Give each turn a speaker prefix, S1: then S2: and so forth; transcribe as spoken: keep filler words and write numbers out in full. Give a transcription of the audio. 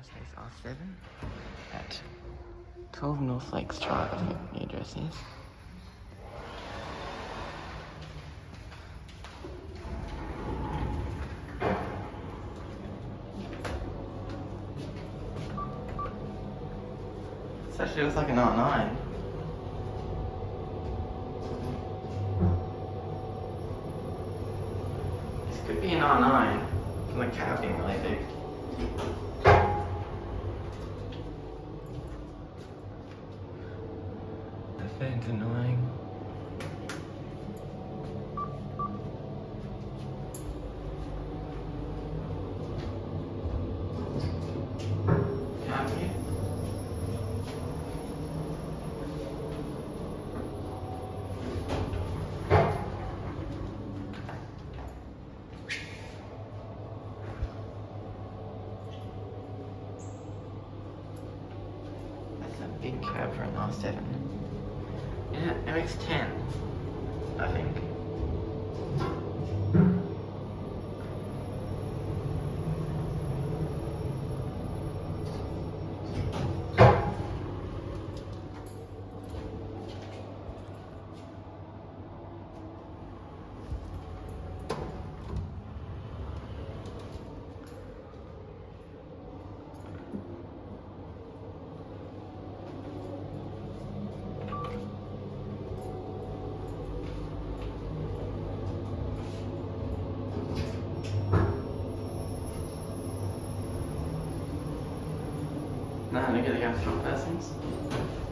S1: Monospace R seven at twelve North Lakes Drive, I think the address is. This actually looks like an R nine. This could be an R nine from the cab being really big. The fan's annoying. Can't hear. Big cab for an R seven. Yeah, M X ten, I think. No, look at the gas top persons.